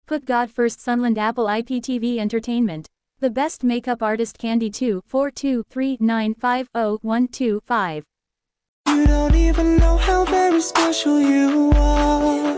Put God first. Sunland Apple IPTV Entertainment. The best makeup artist. Candy 24239501225. You don't even know how very special you are.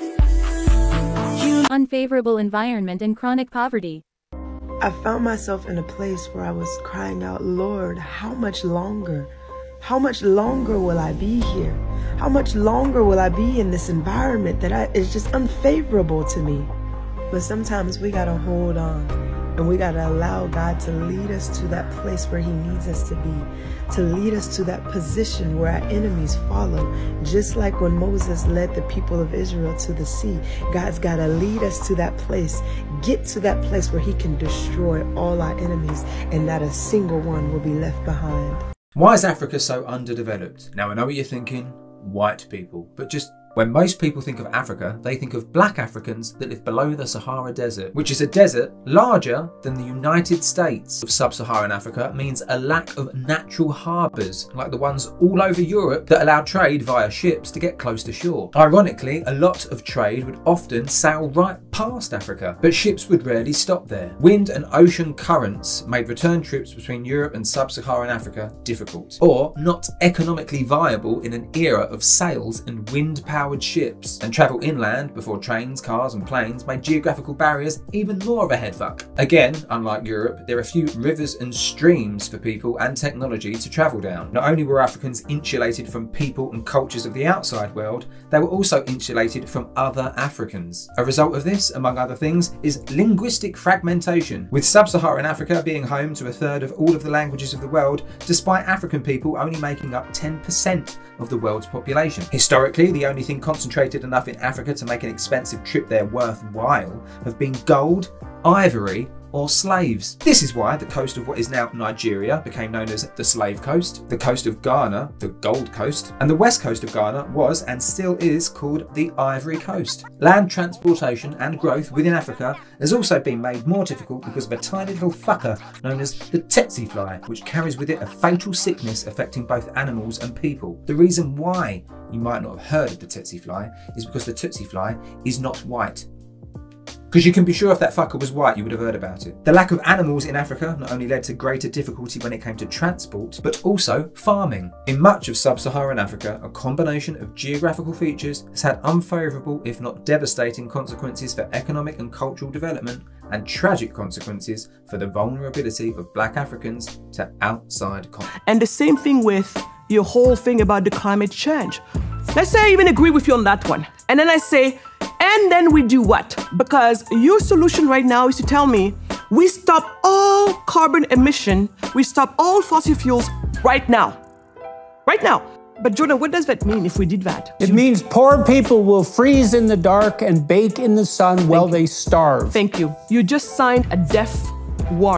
Unfavorable environment and chronic poverty. I found myself in a place where I was crying out, Lord, how much longer? How much longer will I be here? How much longer will I be in this environment that is just unfavorable to me? But sometimes we gotta hold on and we gotta allow God to lead us to that place where He needs us to be, to lead us to that position where our enemies follow. Just like when Moses led the people of Israel to the sea, God's gotta lead us to that place, get to that place where He can destroy all our enemies and not a single one will be left behind. Why is Africa so underdeveloped? Now I know what you're thinking, white people, but just when most people think of Africa, they think of black Africans that live below the Sahara Desert, which is a desert larger than the United States. Of sub-Saharan Africa means a lack of natural harbours, like the ones all over Europe that allow trade via ships to get close to shore. Ironically, a lot of trade would often sail right past Africa, but ships would rarely stop there. Wind and ocean currents made return trips between Europe and sub-Saharan Africa difficult, or not economically viable in an era of sails and wind-powered ships, and travel inland before trains, cars and planes made geographical barriers even more of a headfuck. Again, unlike Europe, there are few rivers and streams for people and technology to travel down. Not only were Africans insulated from people and cultures of the outside world, they were also insulated from other Africans. A result of this, among other things, is linguistic fragmentation, with sub-Saharan Africa being home to a third of all of the languages of the world, despite African people only making up 10% of the world's population. Historically, the only thing concentrated enough in Africa to make an expensive trip there worthwhile have been gold, ivory, or slaves. This is why the coast of what is now Nigeria became known as the Slave Coast, the coast of Ghana, the Gold Coast, and the west coast of Ghana was and still is called the Ivory Coast. Land transportation and growth within Africa has also been made more difficult because of a tiny little fucker known as the tsetse fly, which carries with it a fatal sickness affecting both animals and people. The reason why you might not have heard of the tsetse fly is because the tsetse fly is not white. Because you can be sure if that fucker was white, you would have heard about it. The lack of animals in Africa not only led to greater difficulty when it came to transport, but also farming. In much of sub-Saharan Africa, a combination of geographical features has had unfavourable, if not devastating, consequences for economic and cultural development, and tragic consequences for the vulnerability of black Africans to outside conflict. And the same thing with your whole thing about the climate change. Let's say I even agree with you on that one. And then I say, and then we do what? Because your solution right now is to tell me we stop all carbon emission, we stop all fossil fuels right now. Right now. But Jordan, what does that mean if we did that? It means poor people will freeze in the dark and bake in the sun while they starve. Thank you. You just signed a death warrant.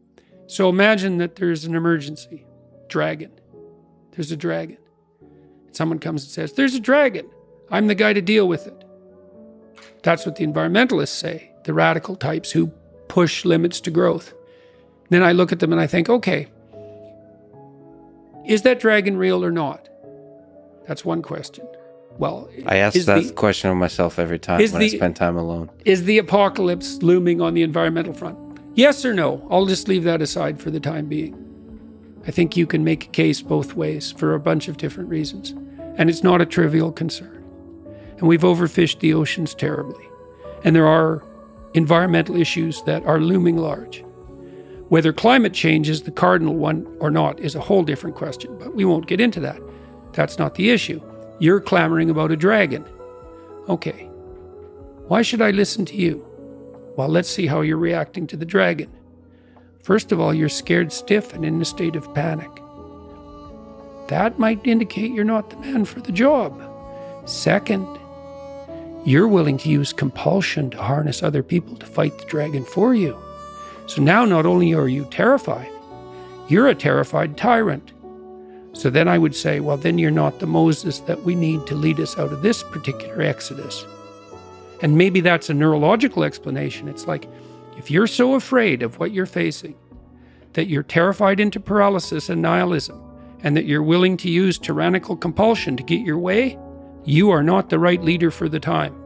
So imagine that there's an emergency. Dragon. There's a dragon. Someone comes and says, there's a dragon. I'm the guy to deal with it. That's what the environmentalists say, the radical types who push limits to growth. Then I look at them and I think, okay, is that dragon real or not? That's one question. Well, I ask that question of myself every time when I spend time alone. Is the apocalypse looming on the environmental front? Yes or no? I'll just leave that aside for the time being. I think you can make a case both ways for a bunch of different reasons. And it's not a trivial concern. And we've overfished the oceans terribly. And there are environmental issues that are looming large. Whether climate change is the cardinal one or not is a whole different question, but we won't get into that. That's not the issue. You're clamoring about a dragon. Okay. Why should I listen to you? Well, let's see how you're reacting to the dragon. First of all, you're scared stiff and in a state of panic. That might indicate you're not the man for the job. Second, you're willing to use compulsion to harness other people to fight the dragon for you. So now not only are you terrified, you're a terrified tyrant. So then I would say, well, then you're not the Moses that we need to lead us out of this particular exodus. And maybe that's a neurological explanation. It's like, if you're so afraid of what you're facing, that you're terrified into paralysis and nihilism, and that you're willing to use tyrannical compulsion to get your way, you are not the right leader for the time.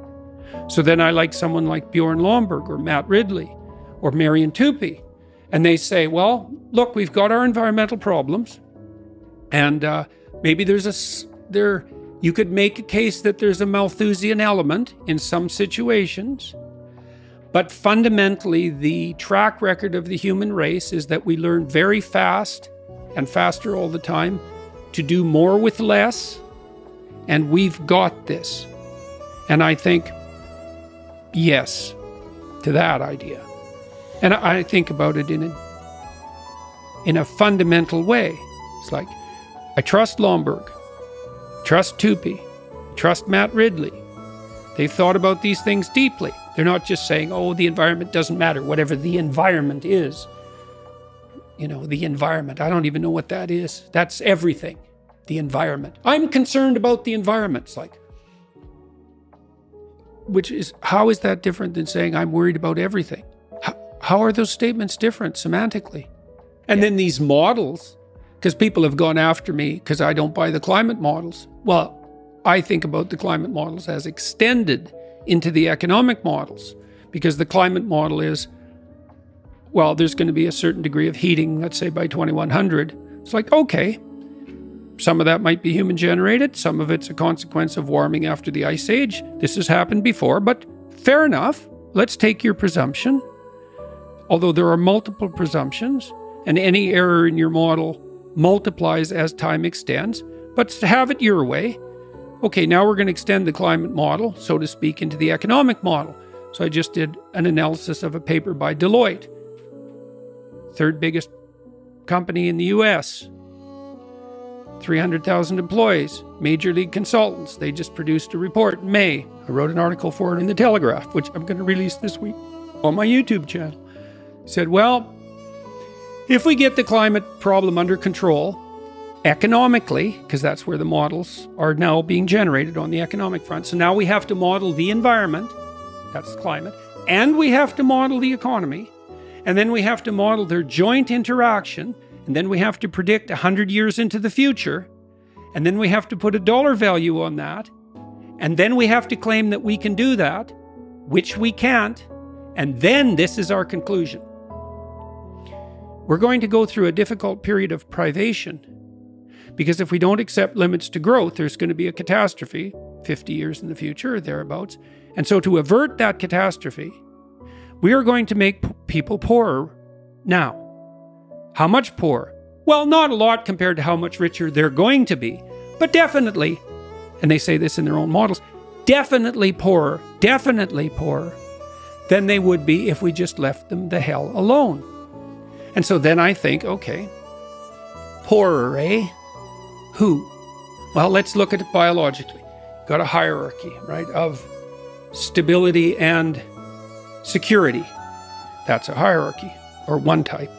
So then I like someone like Bjorn Lomborg or Matt Ridley or Marian Tupy. And they say, well, look, we've got our environmental problems. And maybe you could make a case that there's a Malthusian element in some situations. But fundamentally, the track record of the human race is that we learn very fast and faster all the time to do more with less. And we've got this. And I think, yes, to that idea. And I think about it in a fundamental way. It's like, I trust Lomborg, trust Tupy, trust Matt Ridley. They've thought about these things deeply. They're not just saying, oh, the environment doesn't matter, whatever the environment is. You know, the environment, I don't even know what that is. That's everything, the environment. I'm concerned about the environment. It's like, how is that different than saying I'm worried about everything? How are those statements different semantically? And then these models, because people have gone after me because I don't buy the climate models. Well, I think about the climate models as extended into the economic models, because the climate model is, well, there's going to be a certain degree of heating, let's say by 2100. It's like, okay, some of that might be human generated. Some of it's a consequence of warming after the ice age. This has happened before, but fair enough. Let's take your presumption. Although there are multiple presumptions, and any error in your model multiplies as time extends, but to have it your way. Okay, now we're going to extend the climate model, so to speak, into the economic model. So I just did an analysis of a paper by Deloitte, third biggest company in the US, 300,000 employees, major league consultants. They just produced a report in May. I wrote an article for it in the Telegraph, which I'm going to release this week on my YouTube channel. Said, well, if we get the climate problem under control economically, because that's where the models are now being generated on the economic front. So now we have to model the environment, that's climate, and we have to model the economy, and then we have to model their joint interaction, and then we have to predict 100 years into the future, and then we have to put a dollar value on that, and then we have to claim that we can do that, which we can't, and then this is our conclusion. We're going to go through a difficult period of privation, because if we don't accept limits to growth, there's going to be a catastrophe 50 years in the future or thereabouts. And so to avert that catastrophe, we are going to make people poorer now. How much poorer? Well, not a lot compared to how much richer they're going to be, but definitely, and they say this in their own models, definitely poorer than they would be if we just left them the hell alone. And so then I think, okay, poorer, eh? Who? Well, let's look at it biologically. Got a hierarchy, right, of stability and security. That's a hierarchy, or one type.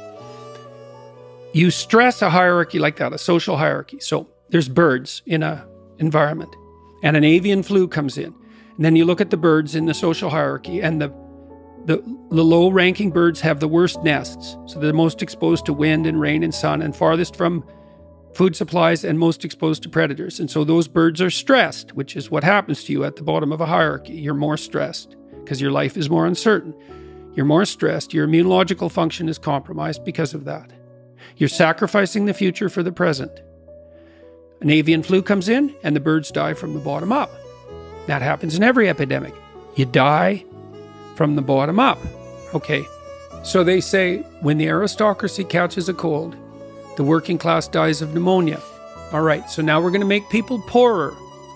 You stress a hierarchy like that, a social hierarchy. So there's birds in an environment, and an avian flu comes in. And then you look at the birds in the social hierarchy, and the low-ranking birds have the worst nests. So they're most exposed to wind and rain and sun, and farthest from food supplies, and most exposed to predators. And so those birds are stressed, which is what happens to you at the bottom of a hierarchy. You're more stressed because your life is more uncertain. You're more stressed. Your immunological function is compromised because of that. You're sacrificing the future for the present. An avian flu comes in, and the birds die from the bottom up. That happens in every epidemic. You die from the bottom up. Okay, so they say when the aristocracy catches a cold, the working class dies of pneumonia. All right, so now we're going to make people poorer.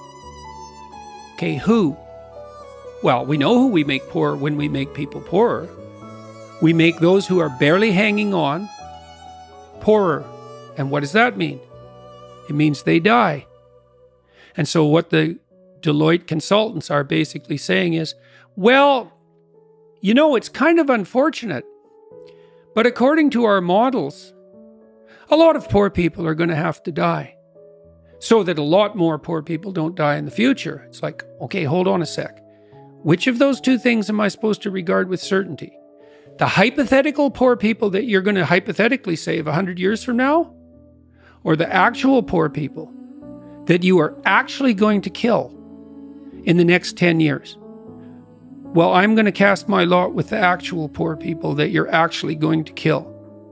Okay, who? Well, we know who we make poor when we make people poorer. We make those who are barely hanging on poorer. And what does that mean? It means they die. And so what the Deloitte consultants are basically saying is, well, you know, it's kind of unfortunate, but according to our models, a lot of poor people are going to have to die so that a lot more poor people don't die in the future. It's like, okay, hold on a sec. Which of those two things am I supposed to regard with certainty? The hypothetical poor people that you're going to hypothetically save 100 years from now? Or the actual poor people that you are actually going to kill in the next 10 years? well, I'm going to cast my lot with the actual poor people that you're actually going to kill.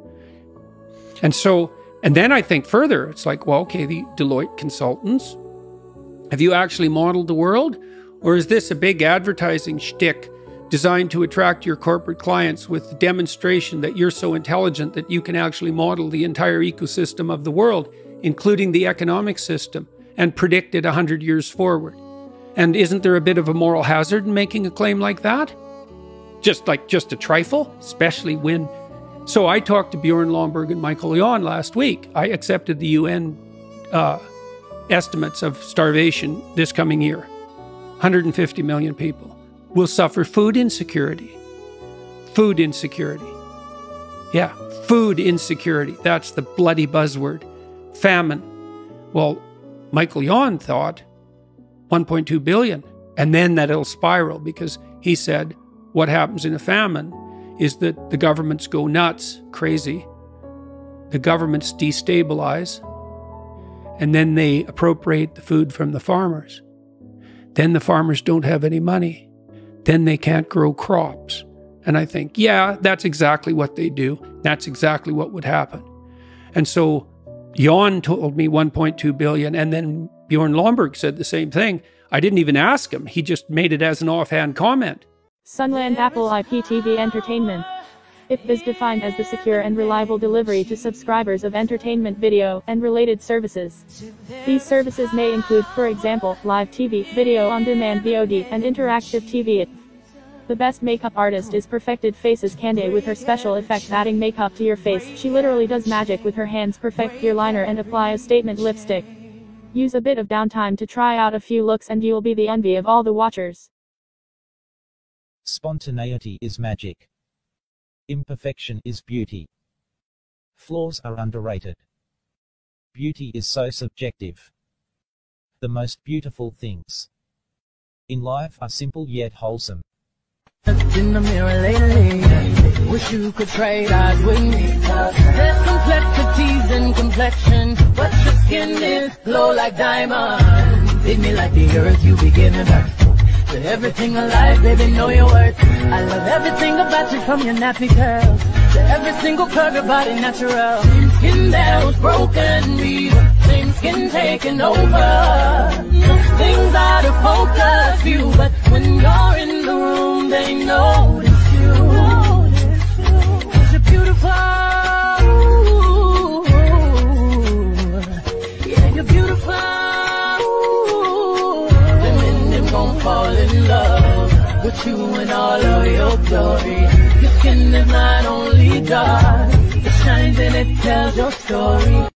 And then I think further, it's like, well, okay, the Deloitte consultants, have you actually modeled the world? Or is this a big advertising shtick designed to attract your corporate clients with the demonstration that you're so intelligent that you can actually model the entire ecosystem of the world, including the economic system, and predict it 100 years forward? And isn't there a bit of a moral hazard in making a claim like that? Just a trifle, especially when... So I talked to Bjorn Lomborg and Michael Yon last week. I accepted the UN estimates of starvation this coming year. 150 million people will suffer food insecurity. Food insecurity. Yeah, food insecurity. That's the bloody buzzword. Famine. Well, Michael Yon thought 1.2 billion. And then that it'll spiral, because he said what happens in a famine is that the governments go nuts, crazy. The governments destabilize, and then they appropriate the food from the farmers. Then the farmers don't have any money. Then they can't grow crops. And I think, yeah, that's exactly what they do. That's exactly what would happen. And so Jan told me 1.2 billion, and then Bjorn Lomborg said the same thing. I didn't even ask him. He just made it as an offhand comment. Sunland Apple IPTV Entertainment. IP is defined as the secure and reliable delivery to subscribers of entertainment video and related services. These services may include, for example, live TV, video on demand VOD, and interactive TV. The best makeup artist is Perfected Faces Cande with her special effects adding makeup to your face. She literally does magic with her hands, perfect clear liner and apply a statement lipstick. Use a bit of downtime to try out a few looks and you'll be the envy of all the watchers. Spontaneity is magic. Imperfection is beauty. Flaws are underrated. Beauty is so subjective. The most beautiful things in life are simple yet wholesome. In the mirror lately, wish you could trade eyes with me. There's complexities in complexion, but your skin is glow like diamonds. Hit me like the earth, you begin to burn. To everything alive, baby, know your worth. I love everything about you, from your nappy curls to every single curve, your body natural. Skin that was broken, we same skin taking over. Things out of focus view, but when you're in the room, they notice you. 'Cause you're beautiful. Yeah, you're beautiful. Gon' fall in love with you and all of your glory. Your skin is not only dark, it shines and it tells your story.